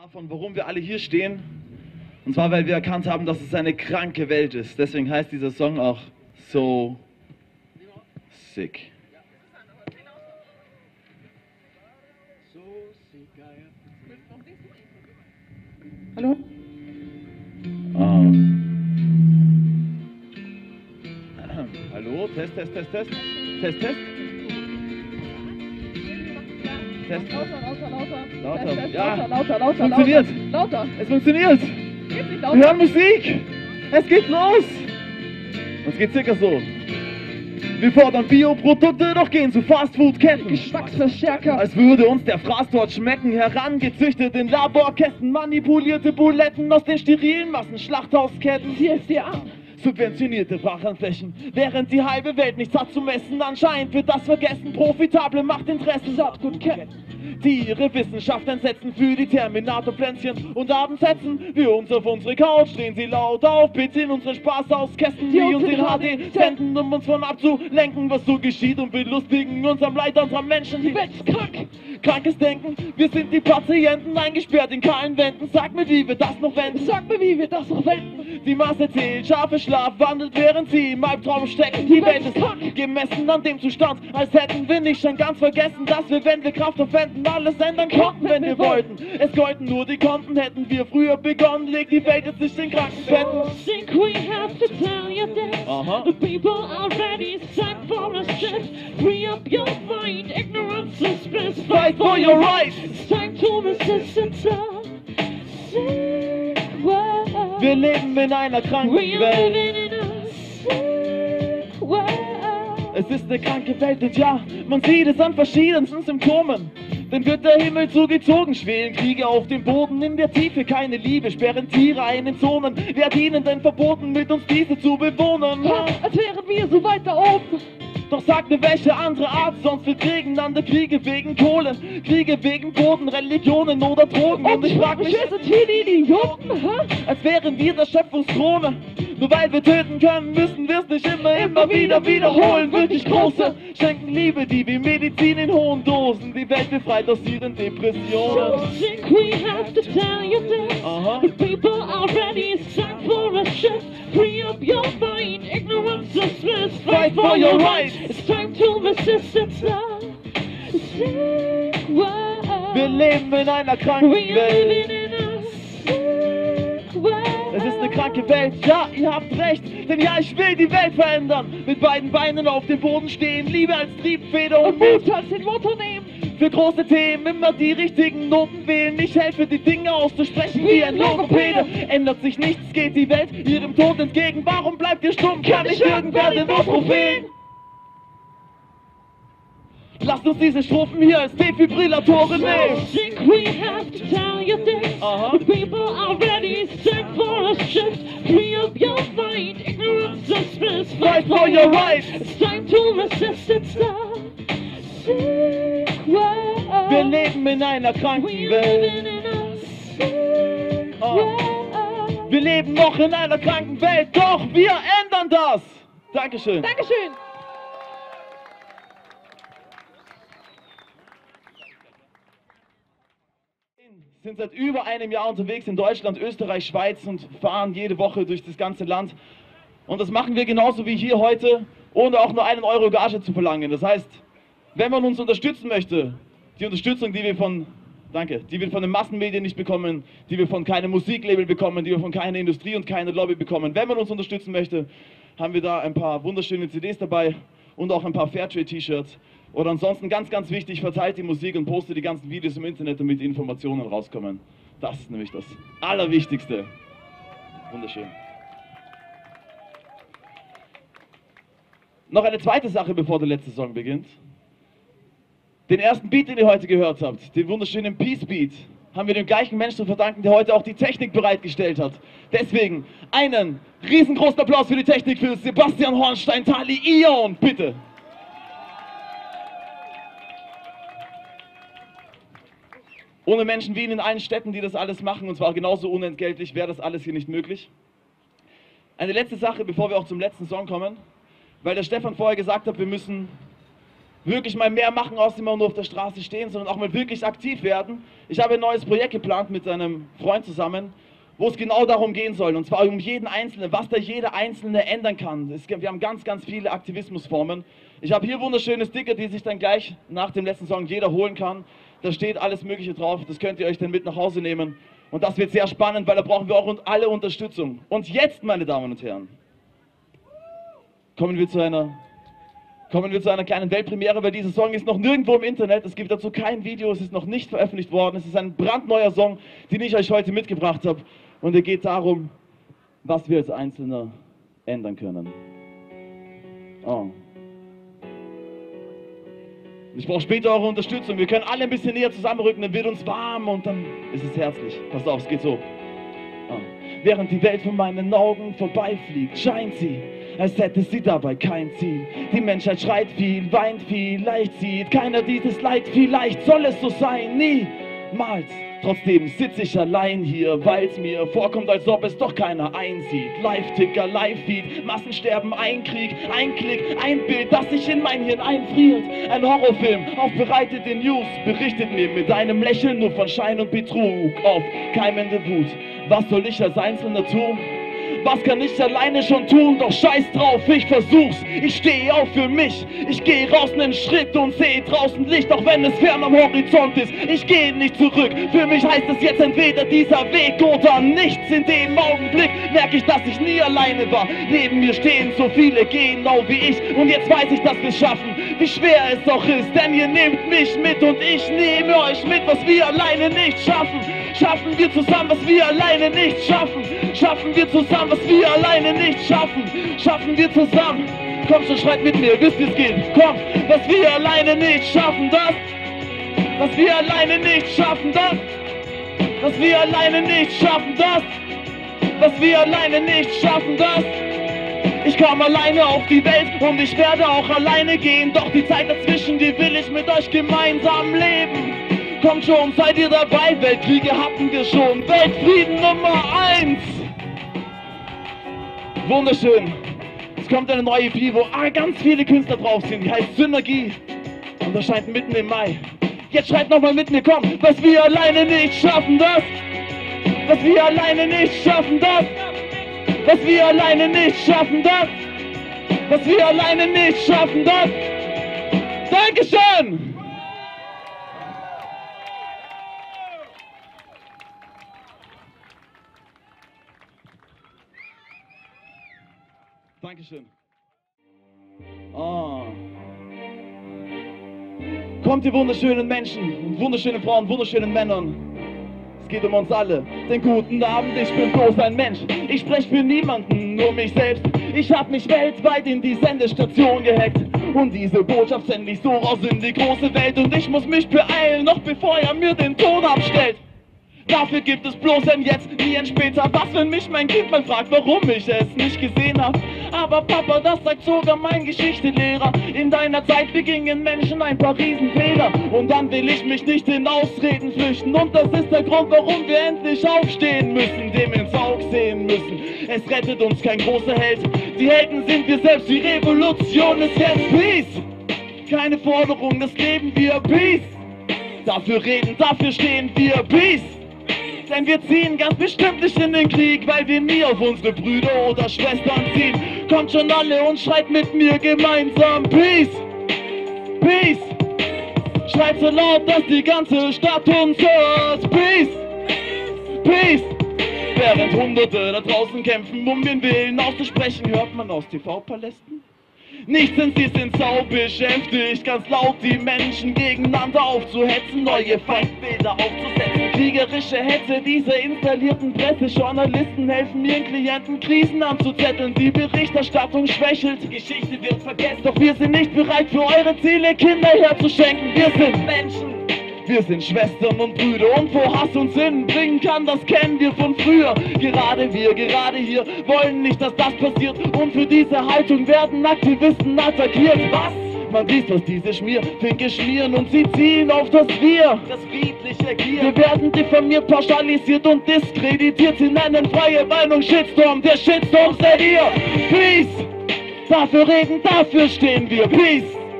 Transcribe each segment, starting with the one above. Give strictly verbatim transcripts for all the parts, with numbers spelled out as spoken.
Davon, warum wir alle hier stehen, und zwar, weil wir erkannt haben, dass es eine kranke Welt ist. Deswegen heißt dieser Song auch So Sick. Hallo? Ah. Hallo? Test, Test, Test, Test. Test, Test. Test. Lauter, lauter, lauter. Lauter. Test, Test, Ja. lauter, lauter, lauter. Funktioniert. Lauter. Es funktioniert. Geht's nicht Wir lauter? hören Musik. Es geht los. Und es geht circa so. Wir fordern Bioprodukte, doch gehen zu Fastfood-Ketten. Geschmacksverstärker. Als würde uns der Fraß dort schmecken. Herangezüchtet in Laborkästen, manipulierte Buletten aus den sterilen Massenschlachthausketten. C S D A. Subventionierte Brachanflächen, während die halbe Welt nichts hat zu messen. Anscheinend wird das vergessen, profitable Machtinteressen. Saatgutketten. Die ihre Wissenschaft einsetzen für die Terminator-Pflänzchen. Und abends setzen wir uns auf unsere Couch, stehen sie laut auf, bitte in unseren Spaßhauskästen, die uns in H D senden, um uns von abzulenken, was so geschieht, und belustigen uns am Leid anderer Menschen. Die Welt ist krank. Krankes Denken, wir sind die Patienten, eingesperrt in kahlen Wänden. Sag mir, wie wir das noch wenden? Sag mir, wie wir das noch wenden. Die Masse zählt, scharfe Schlaf wandelt, während sie im Albtraum stecken. Die Welt ist krank, gemessen an dem Zustand, als hätten wir nicht schon ganz vergessen, dass wir, wenn wir Kraft aufwenden, alles ändern konnten, wenn wir wollten. Es gollten nur die Konten, hätten wir früher begonnen, legt die Welt jetzt nicht in Krankenbetten. Think we have to tell you this. Aha. The people are ready, it's time for a shift. Free up your mind, ignorance is bliss. Fight for your rights. It's time to resist and sick world. Wir leben in einer kranken We are Welt. living in a sick world. Es ist eine kranke Welt und ja, man sieht es an verschiedensten Symptomen. Denn wird der Himmel zugezogen, schwelen Kriege auf dem Boden, in der Tiefe keine Liebe, sperren Tiere ein in Zonen. Wer hat ihnen denn verboten, mit uns diese zu bewohnen? Ha, als wären wir so weit da oben. Doch sag mir, welche andere Art sonst wir gegeneinander Kriege wegen Kohle, Kriege wegen Boden, Religionen oder Drogen. Und ich frag mich, wer sind hier die Idioten? Ha? als wären wir der Schöpfungskrone. Nur weil wir töten können, müssen wir es nicht immer, immer wieder wiederholen. Wirklich große schenken Liebe, die wie Medizin in hohen Dosen die Welt befreit aus ihren So Depressionen. sick we have to tell you this. Aha. The people are ready, it's time for a shift. Free up your mind, ignorance is bliss. Fight for your rights. It's time to resist and stop. Sick world. Wir leben in einer kranken We are Welt. living in a sick world. Es ist eine kranke Welt, ja, ihr habt recht, denn ja, ich will die Welt verändern. Mit beiden Beinen auf dem Boden stehen, Liebe als Triebfeder und Und Mut Mut als den Motor nehmen. für große Themen, immer die richtigen Noten wählen. Ich helfe, die Dinge auszusprechen wie ein Logopäde. Ändert sich nichts, geht die Welt ihrem Tod entgegen. Warum bleibt ihr stumm? Kann nicht irgendwer den Notruf wählen? Lasst uns diese Strophen hier als Defibrillatoren So nehmen. sick we have to tell you this. Aha. The people are ready, it's time for a shift. Free up your mind, ignorance is bliss. Fight for your rights. It's time to resist and stop. Sick world. Wir leben in einer We kranken are Welt. living in a sick Oh. world. Wir leben noch in einer kranken Welt, doch wir ändern das. Dankeschön. Dankeschön. Sind seit über einem Jahr unterwegs in Deutschland, Österreich, Schweiz und fahren jede Woche durch das ganze Land. Und das machen wir genauso wie hier heute, ohne auch nur einen Euro Gage zu verlangen. Das heißt, wenn man uns unterstützen möchte, die Unterstützung, die wir von, danke, die wir von den Massenmedien nicht bekommen, die wir von keinem Musiklabel bekommen, die wir von keiner Industrie und keiner Lobby bekommen, wenn man uns unterstützen möchte, haben wir da ein paar wunderschöne C Ds dabei und auch ein paar Fairtrade-T-Shirts. Oder ansonsten ganz, ganz wichtig, verteilt die Musik und postet die ganzen Videos im Internet, damit die Informationen rauskommen. Das ist nämlich das Allerwichtigste. Wunderschön. Noch eine zweite Sache, bevor der letzte Song beginnt. Den ersten Beat, den ihr heute gehört habt, den wunderschönen Peace Beat, haben wir dem gleichen Menschen zu verdanken, der heute auch die Technik bereitgestellt hat. Deswegen einen riesengroßen Applaus für die Technik für Sebastian Hornstein, Tali Ion, bitte. Ohne Menschen wie ihn in allen Städten, die das alles machen, und zwar genauso unentgeltlich, wäre das alles hier nicht möglich. Eine letzte Sache, bevor wir auch zum letzten Song kommen, weil der Stefan vorher gesagt hat, wir müssen wirklich mal mehr machen, aus immer nur auf der Straße stehen, sondern auch mal wirklich aktiv werden. Ich habe ein neues Projekt geplant mit einem Freund zusammen, wo es genau darum gehen soll, und zwar um jeden Einzelnen, was da jeder Einzelne ändern kann. Es, wir haben ganz, ganz viele Aktivismusformen. Ich habe hier wunderschöne Sticker, die sich dann gleich nach dem letzten Song jeder holen kann. Da steht alles Mögliche drauf, das könnt ihr euch dann mit nach Hause nehmen. Und das wird sehr spannend, weil da brauchen wir auch alle Unterstützung. Und jetzt, meine Damen und Herren, kommen wir zu einer... Kommen wir zu einer kleinen Weltpremiere, weil dieser Song ist noch nirgendwo im Internet, es gibt dazu kein Video, es ist noch nicht veröffentlicht worden, es ist ein brandneuer Song, den ich euch heute mitgebracht habe. Und er geht darum, was wir als Einzelner ändern können. Oh. Ich brauche später eure Unterstützung, wir können alle ein bisschen näher zusammenrücken, dann wird uns warm und dann ist es herzlich. Passt auf, es geht so. Oh. Während die Welt von meinen Augen vorbeifliegt, scheint sie, als hätte sie dabei kein Ziel. Die Menschheit schreit viel, weint viel, leicht sieht keiner dieses Leid. Vielleicht soll es so sein, niemals. Trotzdem sitze ich allein hier, weil's mir vorkommt, als ob es doch keiner einsieht. Live-Ticker, Live-Feed, Massensterben, ein Krieg, ein Klick, ein Bild, das sich in mein Hirn einfriert. Ein Horrorfilm, aufbereitet in News, berichtet mir mit einem Lächeln nur von Schein und Betrug. Auf keimende Wut, was soll ich als Einzelner tun? Was kann ich alleine schon tun? Doch scheiß drauf, ich versuch's. Ich stehe auf für mich. Ich gehe raus nen Schritt und sehe draußen Licht, auch wenn es fern am Horizont ist. Ich gehe nicht zurück. Für mich heißt es jetzt entweder dieser Weg oder nichts. In dem Augenblick merke ich, dass ich nie alleine war. Neben mir stehen so viele genau wie ich. Und jetzt weiß ich, dass wir's schaffen. Wie schwer es auch ist, denn ihr nehmt mich mit und ich nehme euch mit, was wir alleine nicht schaffen. Schaffen wir zusammen, was wir alleine nicht schaffen. Schaffen wir zusammen, was wir alleine nicht schaffen. Schaffen wir zusammen. Kommt schon, schreit mit mir, wisst ihr es geht. Kommt, was wir alleine nicht schaffen, das. Was wir alleine nicht schaffen, das. Was wir alleine nicht schaffen, das. Was wir alleine nicht schaffen, das. Ich kam alleine auf die Welt und ich werde auch alleine gehen. Doch die Zeit dazwischen, die will ich mit euch gemeinsam leben. Kommt schon, seid ihr dabei? Weltkriege hatten wir schon. Weltfrieden Nummer eins. Wunderschön. Es kommt eine neue E P, wo ganz viele Künstler drauf sind. Die heißt Synergie und erscheint mitten im Mai. Jetzt schreit nochmal mit mir, komm. Was wir alleine nicht schaffen, das. Was wir alleine nicht schaffen, das. Was wir alleine nicht schaffen, das. Was wir alleine nicht schaffen, das. Dankeschön. Dankeschön. Oh. Kommt ihr wunderschönen Menschen, wunderschönen Frauen, wunderschönen Männern. Es geht um uns alle. Den guten Abend, ich bin bloß ein Mensch. Ich spreche für niemanden, nur mich selbst. Ich hab mich weltweit in die Sendestation gehackt. Und diese Botschaft sende ich so raus in die große Welt. Und ich muss mich beeilen, noch bevor er mir den Ton abstellt. Dafür gibt es bloß ein Jetzt, nie ein Später. Was, wenn mich mein Kind mal fragt, warum ich es nicht gesehen hab? Aber Papa, das sagt sogar mein Geschichtelehrer. In deiner Zeit begingen Menschen ein paar Riesenfehler. Und dann will ich mich nicht in Ausreden flüchten. Und das ist der Grund, warum wir endlich aufstehen müssen, dem ins Auge sehen müssen. Es rettet uns kein großer Held. Die Helden sind wir selbst, die Revolution ist jetzt Peace. Keine Forderung, das leben wir, Peace. Dafür reden, dafür stehen wir, Peace. Denn wir ziehen ganz bestimmt nicht in den Krieg, weil wir nie auf unsere Brüder oder Schwestern ziehen. Kommt schon alle und schreit mit mir gemeinsam Peace, Peace. Schreit so laut, dass die ganze Stadt uns hört. Peace, Peace. Während Hunderte da draußen kämpfen, um den Willen auszusprechen, hört man aus T V-Palästen nichts, denn sie sind sau beschäftigt, ganz laut die Menschen gegeneinander aufzuhetzen, neue Feindbilder aufzusetzen. Kriegerische Hetze dieser installierten Pressejournalisten helfen ihren Klienten, Krisen anzuzetteln. Die Berichterstattung schwächelt, Geschichte wird vergessen. Doch wir sind nicht bereit für eure Ziele Kinder herzuschenken. Wir sind Menschen. Wir sind Schwestern und Brüder und wo Hass uns hinbringen kann, das kennen wir von früher. Gerade wir, gerade hier, wollen nicht, dass das passiert. Und für diese Haltung werden Aktivisten attackiert. Was? Man liest, was diese Schmierfinke schmieren und sie ziehen auf das Wir. Das friedliche Agieren. Wir werden diffamiert, pauschalisiert und diskreditiert. Sie nennen freie Meinung Shitstorm, der Shitstorm seid ihr. Peace! Dafür reden, dafür stehen wir. Peace!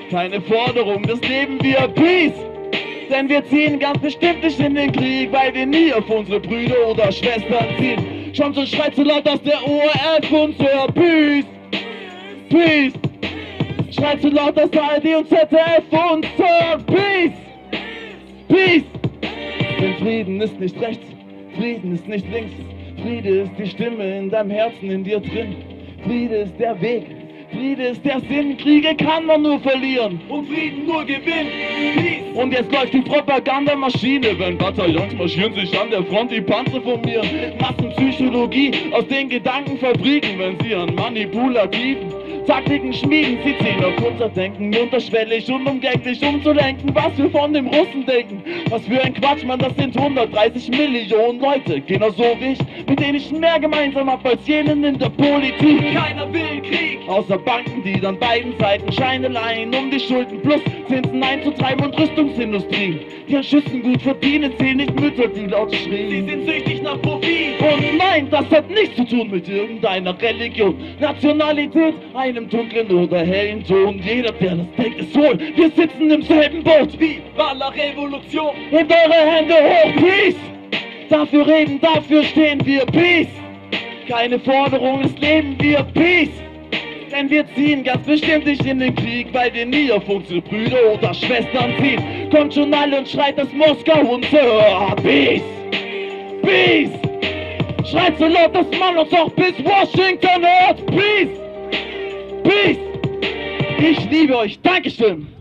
keine Forderung, das leben wir Peace. Denn wir ziehen ganz bestimmt nicht in den Krieg, weil wir nie auf unsere Brüder oder Schwestern ziehen. Schon so schreit so laut, dass der O R F uns hört. Peace, Peace. Schreit so laut, dass A R D und Z D F uns hört. Peace, Peace. Denn Frieden ist nicht rechts, Frieden ist nicht links. Friede ist die Stimme in deinem Herzen, in dir drin. Friede ist der Weg, Friede ist der Sinn. Kriege kann man nur verlieren und Frieden nur gewinnen. Peace. Und jetzt läuft die Propagandamaschine, wenn Bataillons marschieren sich an der Front die Panzer formieren. Massenpsychologie aus den Gedankenfabriken, wenn sie an manipulativen Taktiken schmieden. Sie ziehen auf unser Denken unterschwellig und umgänglich, um zu lenken, was wir von dem Russen denken. Was für ein Quatsch, man, das sind hundertdreißig Millionen Leute, genauso wie ich, mit denen ich mehr gemeinsam hab als jenen in der Politik. Keiner will Krieg, außer Banken, die dann beiden Seiten Scheine leihen, um die Schulden plus Zinsen einzutreiben und Rüstungsindustrien, die an Schüssen gut verdienen, zählen nicht Mütter, die laut schrien. Sie sind süchtig nach Profit. Und nein, das hat nichts zu tun mit irgendeiner Religion, Nationalität, einem dunklen oder hellen Ton. Jeder, der das denkt, ist wohl. Wir sitzen im selben Boot. Viva la Revolution. Hebt eure Hände hoch. Peace. Dafür reden, dafür stehen wir. Peace. Keine Forderung, es leben wir. Peace. Denn wir ziehen ganz bestimmt nicht in den Krieg, weil wir nie auf unsere Brüder oder Schwestern ziehen. Kommt schon alle und schreit, dass Moskau uns hört. Peace. Peace. Schreit so laut, dass man uns auch bis Washington hört. Peace. Peace! Ich liebe euch. Dankeschön!